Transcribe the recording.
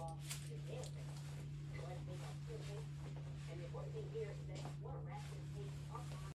law is dancing. So let's make our citizens. And the important thing here is that